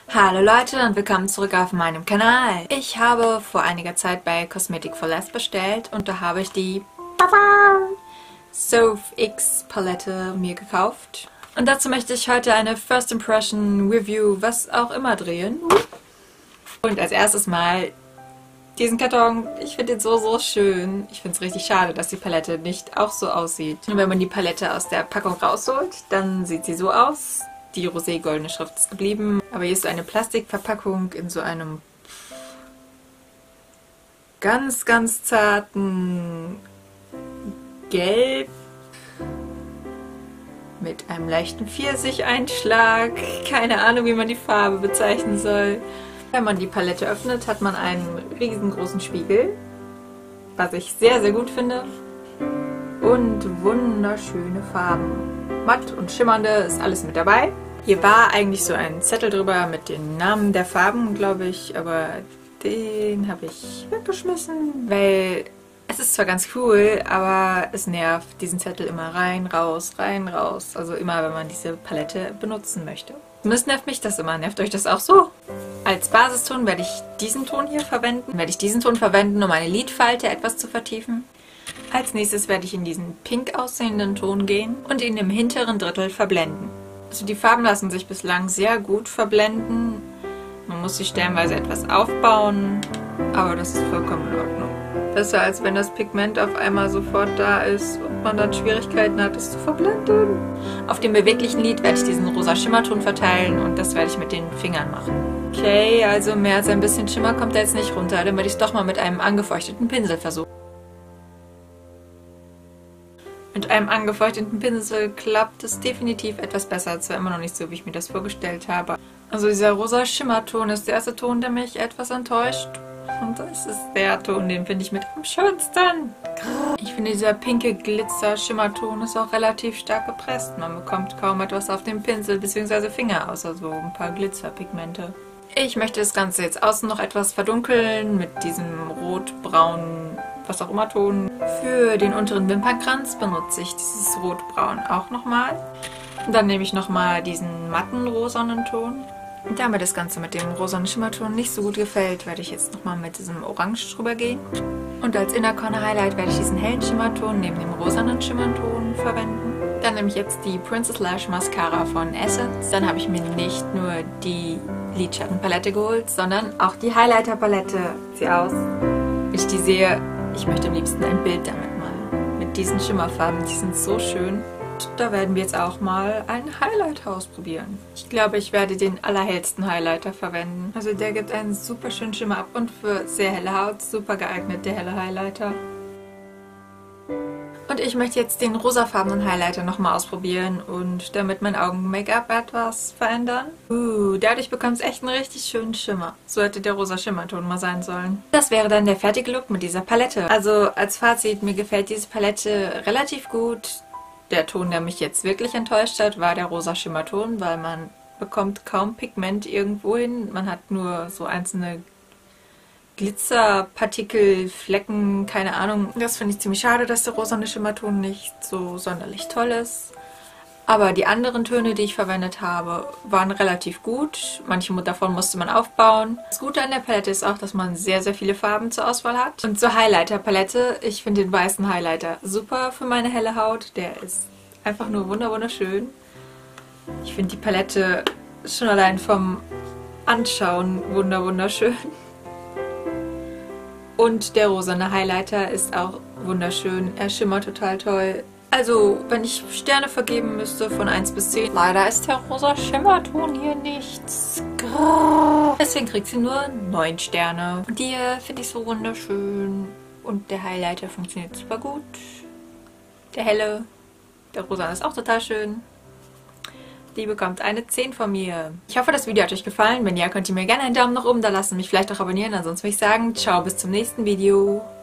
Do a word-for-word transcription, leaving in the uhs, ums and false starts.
Hallo Leute und willkommen zurück auf meinem Kanal. Ich habe vor einiger Zeit bei Cosmetic for Less bestellt und da habe ich die Soph X Palette mir gekauft. Und dazu möchte ich heute eine First Impression Review, was auch immer, drehen. Und als erstes mal diesen Karton. Ich finde den so, so schön. Ich finde es richtig schade, dass die Palette nicht auch so aussieht. Und wenn man die Palette aus der Packung rausholt, dann sieht sie so aus. Die rosé-goldene Schrift ist geblieben. Aber hier ist so eine Plastikverpackung in so einem ganz, ganz zarten Gelb mit einem leichten Pfirsich-Einschlag. Keine Ahnung, wie man die Farbe bezeichnen soll. Wenn man die Palette öffnet, hat man einen riesengroßen Spiegel, was ich sehr, sehr gut finde. Und wunderschöne Farben. Matt und schimmernde ist alles mit dabei. Hier war eigentlich so ein Zettel drüber mit den Namen der Farben, glaube ich, aber den habe ich weggeschmissen, weil es ist zwar ganz cool, aber es nervt, diesen Zettel immer rein, raus, rein, raus. Also immer, wenn man diese Palette benutzen möchte. Zumindest nervt mich das immer. Nervt euch das auch so? Als Basiston werde ich diesen Ton hier verwenden. Werde ich diesen Ton verwenden, um eine Lidfalte etwas zu vertiefen. Als nächstes werde ich in diesen pink aussehenden Ton gehen und ihn im hinteren Drittel verblenden. Also die Farben lassen sich bislang sehr gut verblenden. Man muss sie stellenweise etwas aufbauen, aber das ist vollkommen in Ordnung. Besser als wenn das Pigment auf einmal sofort da ist und man dann Schwierigkeiten hat, es zu verblenden. Auf dem beweglichen Lid werde ich diesen rosa Schimmerton verteilen und das werde ich mit den Fingern machen. Okay, also mehr als ein bisschen Schimmer kommt da jetzt nicht runter, dann werde ich es doch mal mit einem angefeuchteten Pinsel versuchen. Mit einem angefeuchteten Pinsel klappt es definitiv etwas besser, zwar immer noch nicht so, wie ich mir das vorgestellt habe. Also dieser rosa Schimmerton ist der erste Ton, der mich etwas enttäuscht. Und das ist der Ton, den finde ich mit am schönsten. Ich finde, dieser pinke Glitzer-Schimmerton ist auch relativ stark gepresst. Man bekommt kaum etwas auf dem Pinsel bzw. Finger, außer so ein paar Glitzerpigmente. Ich möchte das Ganze jetzt außen noch etwas verdunkeln mit diesem rot-braunen, was auch immer Ton. Für den unteren Wimpernkranz benutze ich dieses rot-braun auch nochmal. Und dann nehme ich nochmal diesen matten rosanen Ton. Und da mir das Ganze mit dem rosanen Schimmerton nicht so gut gefällt, werde ich jetzt nochmal mit diesem Orange drüber gehen. Und als Inner Corner Highlight werde ich diesen hellen Schimmerton neben dem rosanen Schimmerton verwenden. Dann nehme ich jetzt die Princess Lash Mascara von Essence. Dann habe ich mir nicht nur die Lidschattenpalette geholt, sondern auch die Highlighter Palette. Sieht aus. Wenn ich die sehe, ich möchte am liebsten ein Bild damit malen. Mit diesen Schimmerfarben, die sind so schön. Da werden wir jetzt auch mal einen Highlighter ausprobieren. Ich glaube, ich werde den allerhellsten Highlighter verwenden. Also der gibt einen super schönen Schimmer ab und für sehr helle Haut super geeignet, der helle Highlighter. Und ich möchte jetzt den rosafarbenen Highlighter nochmal ausprobieren und damit mein Augen-Make-up etwas verändern. Uh, dadurch bekommt es echt einen richtig schönen Schimmer. So hätte der rosa Schimmerton mal sein sollen. Das wäre dann der fertige Look mit dieser Palette. Also als Fazit, mir gefällt diese Palette relativ gut. Der Ton, der mich jetzt wirklich enttäuscht hat, war der rosa Schimmerton, weil man bekommt kaum Pigment irgendwo hin. Man hat nur so einzelne Glitzerpartikel, Flecken, keine Ahnung. Das finde ich ziemlich schade, dass der rosane Schimmerton nicht so sonderlich toll ist. Aber die anderen Töne, die ich verwendet habe, waren relativ gut. Manche davon musste man aufbauen. Das Gute an der Palette ist auch, dass man sehr, sehr viele Farben zur Auswahl hat. Und zur Highlighter-Palette, ich finde den weißen Highlighter super für meine helle Haut. Der ist einfach nur wunderschön. Ich finde die Palette schon allein vom Anschauen wunderschön. Und der rosane Highlighter ist auch wunderschön. Er schimmert total toll. Also, wenn ich Sterne vergeben müsste von eins bis zehn, leider ist der rosa Schimmerton hier nichts. Deswegen kriegt sie nur neun Sterne. Und die hier finde ich so wunderschön. Und der Highlighter funktioniert super gut. Der helle, der rosa ist auch total schön. Die bekommt eine zehn von mir. Ich hoffe, das Video hat euch gefallen. Wenn ja, könnt ihr mir gerne einen Daumen nach oben da lassen. Mich vielleicht auch abonnieren. Ansonsten würde ich sagen, ciao, bis zum nächsten Video.